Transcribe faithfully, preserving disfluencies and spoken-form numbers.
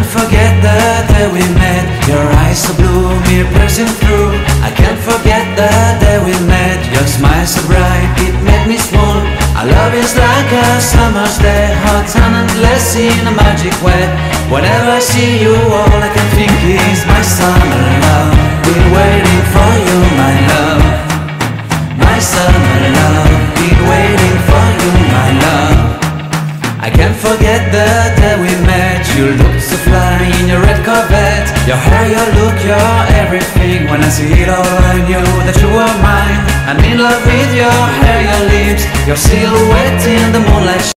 forget the day we met. Your eyes so blue, me piercing through. I can't forget the day we met. Your smile so bright, it made me swoon. Our love is like a summer's day, hot and endless in a magic way. Whenever I see you, all I can think is my summer love. Been waiting for you, my love. My summer love. Been waiting for you, my love. I can't forget the day we met. You looked so fly in your red Corvette. Your hair, your look, your everything. When I see it all, I knew that you were mine. I'm in love with your hair, your lips, your silhouette in the moonlight.